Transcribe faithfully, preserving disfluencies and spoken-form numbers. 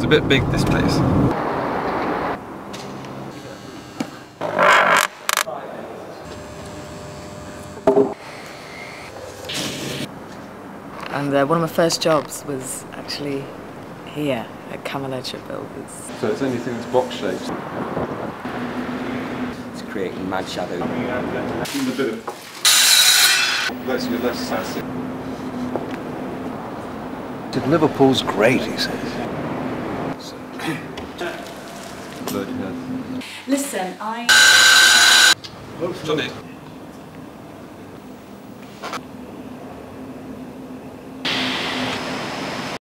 a bit big, this place. And uh, one of my first jobs was actually here at Cammell Lairds shipbuilders. So it's anything that's box shaped. It's creating mad shadow. A bit of less, less sassy. Liverpool's great, he says. Listen, I... Johnny.